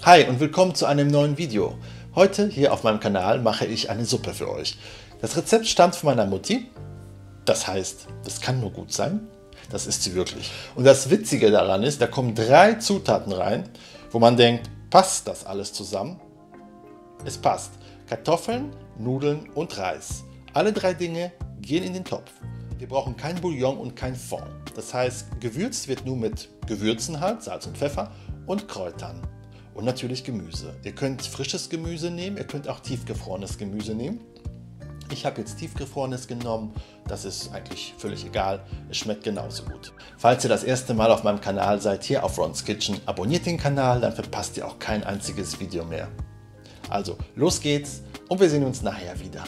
Hi und willkommen zu einem neuen Video. Heute hier auf meinem Kanal mache ich eine Suppe für euch. Das Rezept stammt von meiner Mutti. Das heißt, das kann nur gut sein. Das ist sie wirklich. Und das Witzige daran ist, da kommen 3 Zutaten rein, wo man denkt, passt das alles zusammen? Es passt. Kartoffeln, Nudeln und Reis. Alle 3 Dinge gehen in den Topf. Wir brauchen kein Bouillon und kein Fond. Das heißt, gewürzt wird nur mit Gewürzen halt, Salz und Pfeffer und Kräutern. Und natürlich Gemüse. Ihr könnt frisches Gemüse nehmen, ihr könnt auch tiefgefrorenes Gemüse nehmen. Ich habe jetzt tiefgefrorenes genommen, das ist eigentlich völlig egal, es schmeckt genauso gut. Falls ihr das erste Mal auf meinem Kanal seid, hier auf Ron's Kitchen, abonniert den Kanal, dann verpasst ihr auch kein einziges Video mehr. Also, los geht's und wir sehen uns nachher wieder.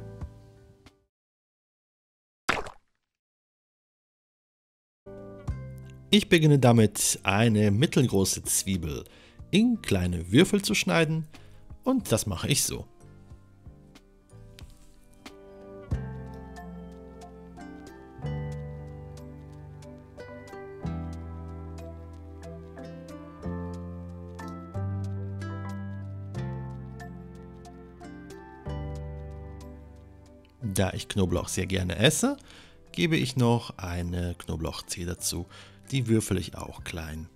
Ich beginne damit, eine mittelgroße Zwiebel in kleine Würfel zu schneiden und das mache ich so. Da ich Knoblauch sehr gerne esse, gebe ich noch eine Knoblauchzehe dazu. Die würfel ich auch klein.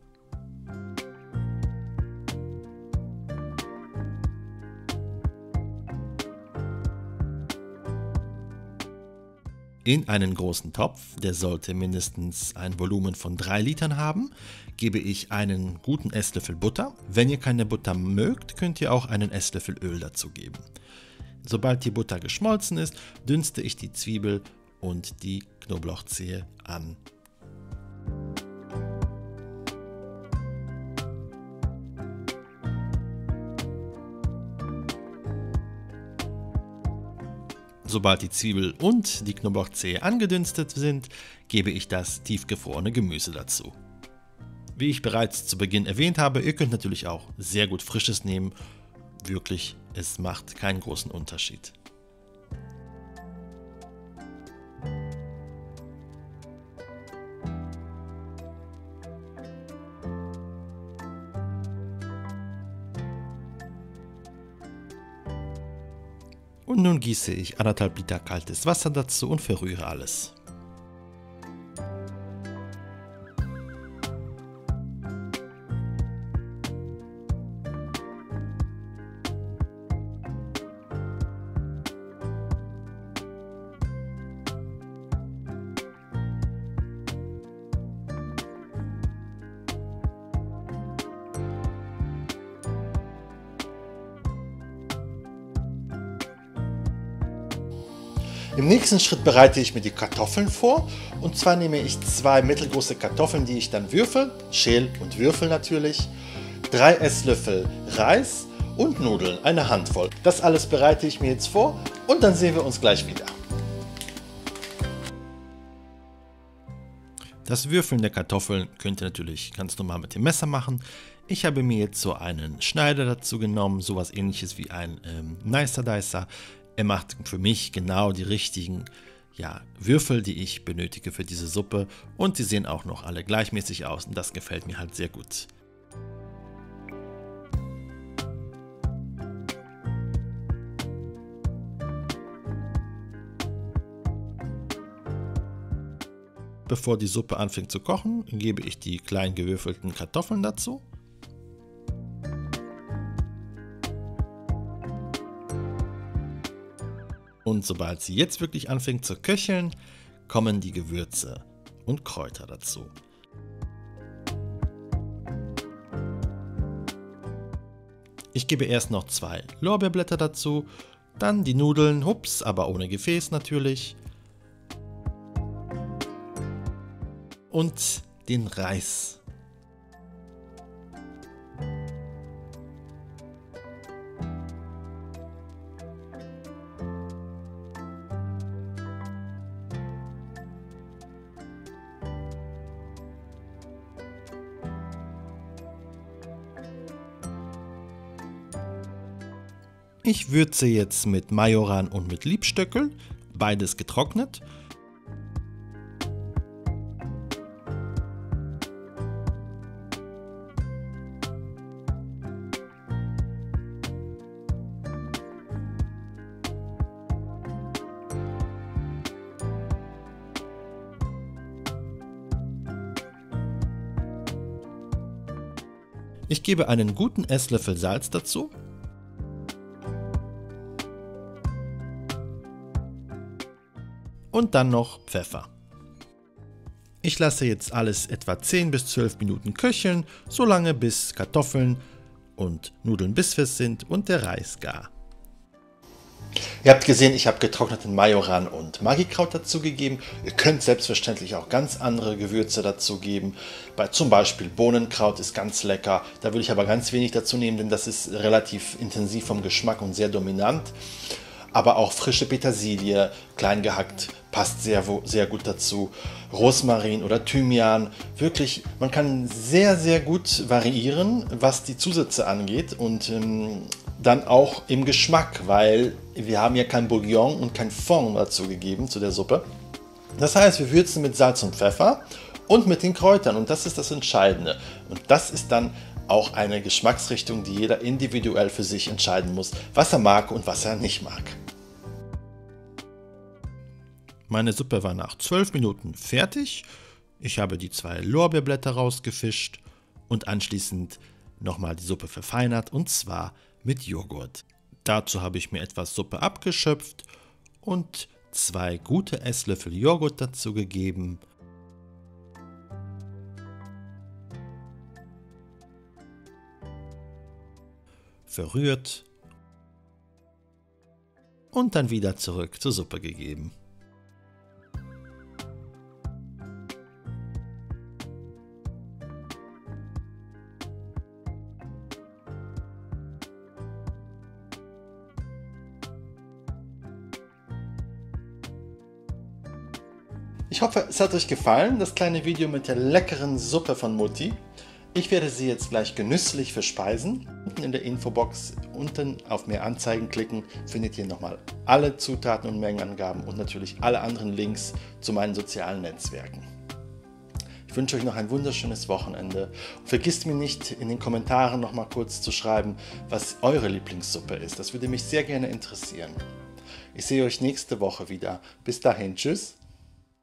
In einen großen Topf, der sollte mindestens ein Volumen von 3 Litern haben, gebe ich einen guten Esslöffel Butter. Wenn ihr keine Butter mögt, könnt ihr auch einen Esslöffel Öl dazu geben. Sobald die Butter geschmolzen ist, dünste ich die Zwiebel und die Knoblauchzehe an. Sobald die Zwiebel und die Knoblauchzehe angedünstet sind, gebe ich das tiefgefrorene Gemüse dazu. Wie ich bereits zu Beginn erwähnt habe, ihr könnt natürlich auch sehr gut Frisches nehmen. Wirklich, es macht keinen großen Unterschied. Und nun gieße ich 1,5 Liter kaltes Wasser dazu und verrühre alles. Im nächsten Schritt bereite ich mir die Kartoffeln vor, und zwar nehme ich 2 mittelgroße Kartoffeln, die ich dann würfel, schäl und würfel natürlich, 3 Esslöffel Reis und Nudeln, eine Handvoll. Das alles bereite ich mir jetzt vor und dann sehen wir uns gleich wieder. Das Würfeln der Kartoffeln könnt ihr natürlich ganz normal mit dem Messer machen. Ich habe mir jetzt so einen Schneider dazu genommen, sowas ähnliches wie ein Nicer Dicer. Er macht für mich genau die richtigen Würfel, die ich benötige für diese Suppe, und die sehen auch noch alle gleichmäßig aus und das gefällt mir halt sehr gut. Bevor die Suppe anfängt zu kochen, gebe ich die klein gewürfelten Kartoffeln dazu. Und sobald sie jetzt wirklich anfängt zu köcheln, kommen die Gewürze und Kräuter dazu. Ich gebe erst noch 2 Lorbeerblätter dazu, dann die Nudeln, hups, aber ohne Gefäß natürlich. Und den Reis. Ich würze jetzt mit Majoran und mit Liebstöckel, beides getrocknet. Ich gebe einen guten Esslöffel Salz dazu. Und dann noch Pfeffer. Ich lasse jetzt alles etwa 10 bis 12 Minuten köcheln, solange bis Kartoffeln und Nudeln bissfest sind und der Reis gar. Ihr habt gesehen, ich habe getrockneten Majoran und Magikraut dazugegeben. Ihr könnt selbstverständlich auch ganz andere Gewürze dazugeben. Zum Beispiel Bohnenkraut ist ganz lecker. Da würde ich aber ganz wenig dazu nehmen, denn das ist relativ intensiv vom Geschmack und sehr dominant. Aber auch frische Petersilie, klein gehackt, passt sehr gut dazu. Rosmarin oder Thymian, wirklich, man kann sehr, sehr gut variieren, was die Zusätze angeht und dann auch im Geschmack, weil wir haben ja kein Bouillon und kein Fond dazu gegeben zu der Suppe. Das heißt, wir würzen mit Salz und Pfeffer und mit den Kräutern und das ist das Entscheidende. Und das ist dann auch eine Geschmacksrichtung, die jeder individuell für sich entscheiden muss, was er mag und was er nicht mag. Meine Suppe war nach 12 Minuten fertig. Ich habe die 2 Lorbeerblätter rausgefischt und anschließend nochmal die Suppe verfeinert und zwar mit Joghurt. Dazu habe ich mir etwas Suppe abgeschöpft und 2 gute Esslöffel Joghurt dazu gegeben. Verrührt und dann wieder zurück zur Suppe gegeben. Ich hoffe, es hat euch gefallen, das kleine Video mit der leckeren Suppe von Mutti. Ich werde sie jetzt gleich genüsslich verspeisen. Unten in der Infobox, unten auf mehr Anzeigen klicken, findet ihr nochmal alle Zutaten und Mengenangaben und natürlich alle anderen Links zu meinen sozialen Netzwerken. Ich wünsche euch noch ein wunderschönes Wochenende. Vergisst mir nicht, in den Kommentaren nochmal kurz zu schreiben, was eure Lieblingssuppe ist. Das würde mich sehr gerne interessieren. Ich sehe euch nächste Woche wieder. Bis dahin, tschüss.